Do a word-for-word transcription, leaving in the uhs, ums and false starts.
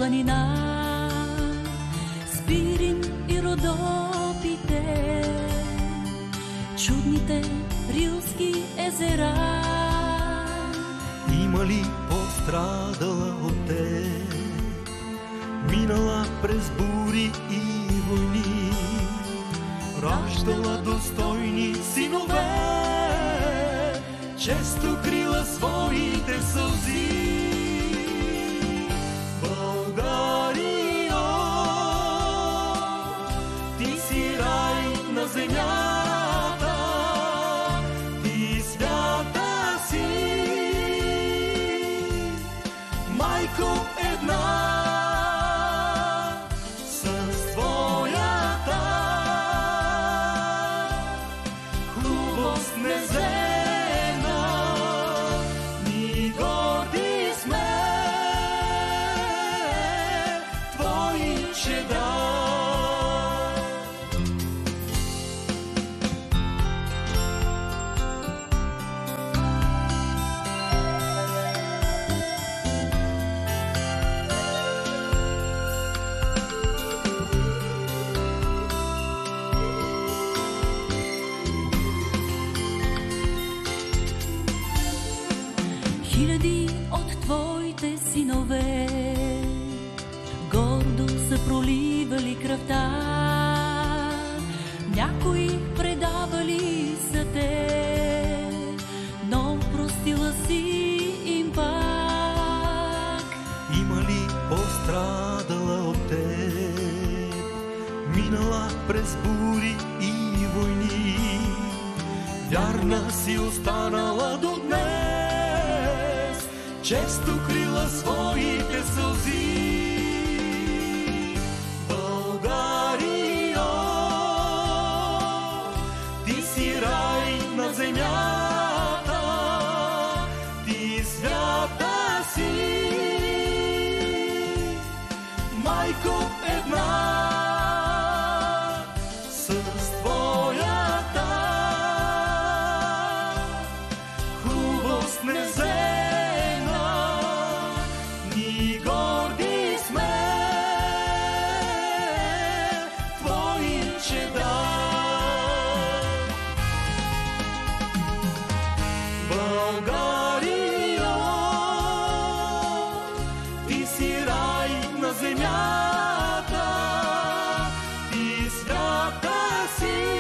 планина, Спирин и Родопите, чудните рилски езера. Има ли пострадала от теб, минала през бури и войни, раждала достойни синове, често крила своите сълзи? Българио, ти си рай на земята, ти свята си, майко една, с твоята хубост неземна ни горди сме, твои чеда. Хиляди от твоите синове гордо са проливали кръвта, някои предавали са те, но простила си им пак. Има ли пострадала от теб, минала през бури и войни, вярна си останала до днес, често крила своите сълзи? Българио, ти си рай на земята, ти свята си, майко една, с твоята хубост неземна ни горди сме, твои чеда. Българио, ти си рай на земята, ти свята си,